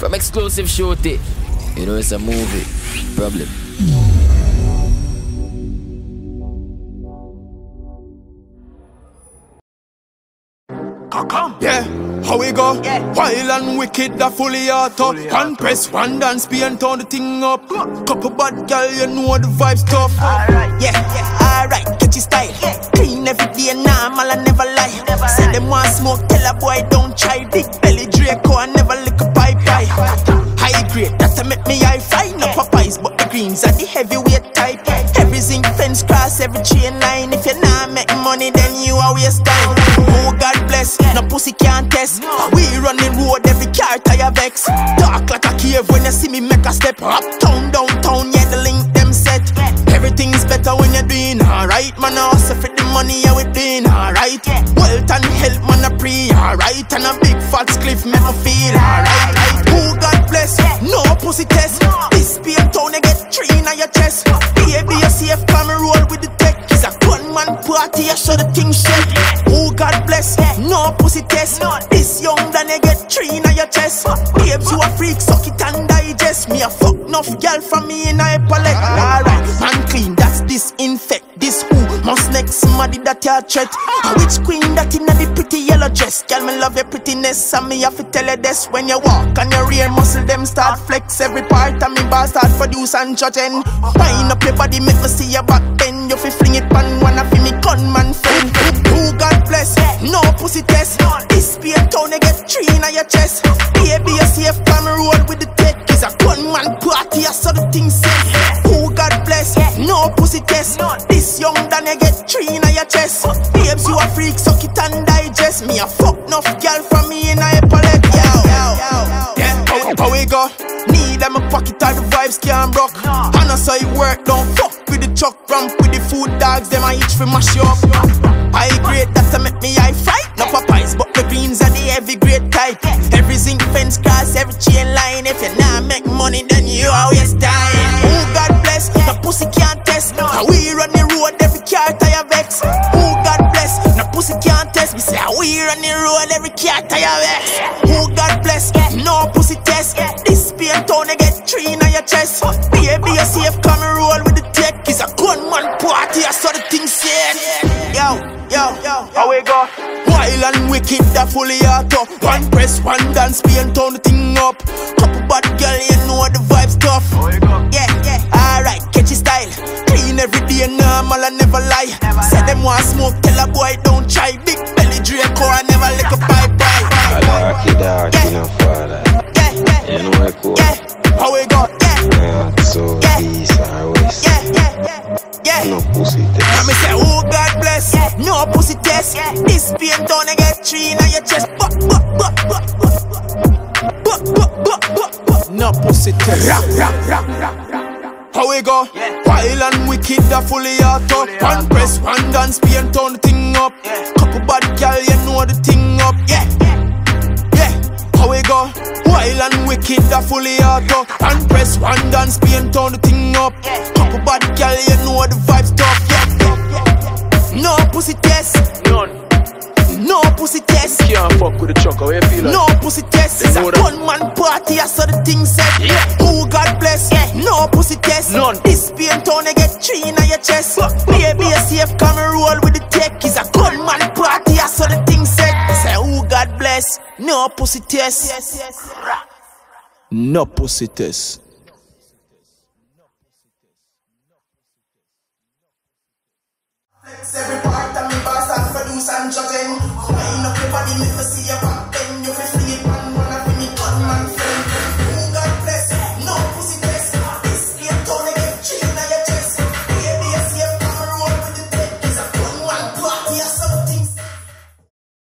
From exclusive shooting. You know it's a movie. Problem. Yeah, how we go? Wild and wicked, the fully auto. One press, one dance, and turn the thing up. Couple bad girl, you know the vibes tough. Alright, alright, catchy style. Clean every day, normal, I never lie. Say them want smoke, tell a boy don't try. Big belly Draco, I never lick a pipe. High grade, that make me high fry. No Popeyes, but the greens are the heavyweight type. Every zinc fence cross, every chain line. If you're not making money, then you are waste time. Oh, God bless, no pussy can't test. We run the road, every car tire vex. Dark like a cave when you see me make a step. Uptown, downtown, yeah, the link them set. Everything's better when you're doing alright. Man, I hustle for the money, yeah, we doing alright. Wealth and health, man, I pray alright. And a big fat cliff make me feel alright. Oh, God bless, no pussy test. This be a town, you get 3 in your chest. Baby, you safe, come roll with the tech. It's a gunman party, I show the thing shit. Oh, God bless, no pussy test. This young than you get 3 in your chest. Babes, you a freak, suck it and digest. Me a fuck enough girl from me in a palette. Alright, man clean, that's disinfect. This who must next somebody that you threat. Which queen that in the pretty yellow dress? Girl, me love your prettiness, and me have to tell you this. When you walk and your rear muscle them start flex. Every part of me bar start produce and judging. Wind up your body, make me see your back bend. You fi fling it pan one of me gunman friend. Oh, God bless, no pussy test. This be a town, you get 3 in your chest. Baby, you safe, come roll with the tech. It's a gunman party, I saw the thing said. Oh, God bless, no pussy test. This young than you get 3 in your chest. Babes, you a freak, suck it and digest. Me a fuck enough girl from me in a palette. Yeah, how we go? Need them a pocket all the vibes can't broke. And I say work, don't fuck with the truck. Ramp with the food dogs, them I itch for mash you up. High grade, that make me high fight. No Popeyes, but the greens are the heavy grade type. Every zinc fence cross, every chain line. If you not make money, then you always die. Oh, God bless, no pussy can't test. How we run the road, every car tire vex. Oh, God bless, no pussy can't test. Me say how we run the road, every car tire vex. Oh, God bless, no pussy test. This be a town, you get 3 in your chest. Baby, you safe, come and roll with the tech. It's a gunman party, I saw the thing said. Yo, how we go? Wild and wicked, the fully auto. One press, one dance, and turn the thing up. Couple bad girl, you know the vibes tough. Yeah, alright, catchy style. Clean every day, normal, I never lie. Say them want smoke, tell a boy don't try. Big belly Draco, I never lick a pipe. I like it dark, you know, father. You know what I call? How we go? So these are waste. No pussy test. I me say, oh, God bless, no pussy test. This pain down, I get 3 in your chest. No pussy test. How we go? Wild and wicked, the fully auto. One press, one dance, and turn the thing up. Couple bad girl, you know the thing up. Yeah. How we go? Wild and wicked, the fully auto. One press, one dance, and turn the thing up. Couple bad girl, you know the vibes tough. No pussy test. None. No pussy test. Can't fuck with the truck, how you feel like? No pussy test. It's a gunman party, I saw the thing said. Oh, God bless, no pussy test. None. This pain town, you get 3 in your chest. Baby, you safe, come and roll with the tech. It's a gunman party, I saw the thing said. Say, oh, God bless, no pussy test. No pussy test. Every part of me boss and produce and judging. Wind up your body, make me